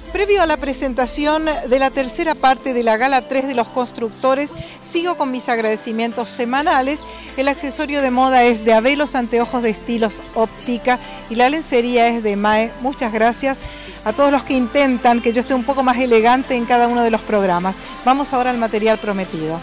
Previo a la presentación de la tercera parte de la Gala 3 de los constructores, sigo con mis agradecimientos semanales. El accesorio de moda es de Abel, los anteojos de Estilos Óptica y la lencería es de Mae. Muchas gracias a todos los que intentan que yo esté un poco más elegante en cada uno de los programas. Vamos ahora al material prometido.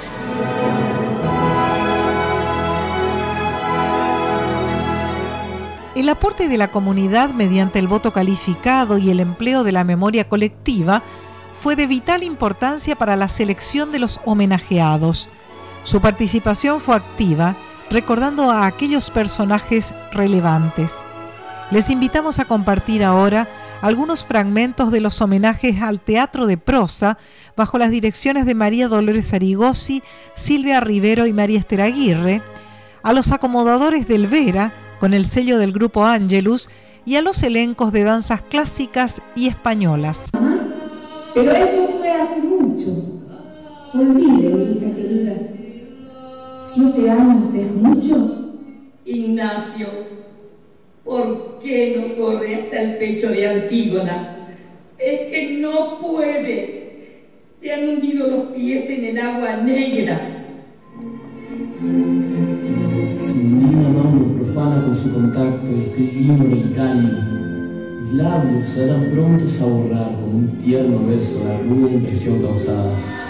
El aporte de la comunidad mediante el voto calificado y el empleo de la memoria colectiva fue de vital importancia para la selección de los homenajeados. Su participación fue activa, recordando a aquellos personajes relevantes. Les invitamos a compartir ahora algunos fragmentos de los homenajes al teatro de prosa bajo las direcciones de María Dolores Arigosi, Silvia Rivero y María Esther Aguirre, a los acomodadores del Vera, con el sello del grupo Angelus, y a los elencos de danzas clásicas y españolas. Pero eso fue hace mucho. Olvídelo, hija querida. 7 años es mucho. Ignacio, ¿por qué no corre hasta el pecho de Antígona? Es que no puede. Le han hundido los pies en el agua negra. Si mi divina mano profana con su contacto este divino relicario, mis labios se hallan prontos a borrar con un tierno beso la ruda impresión causada.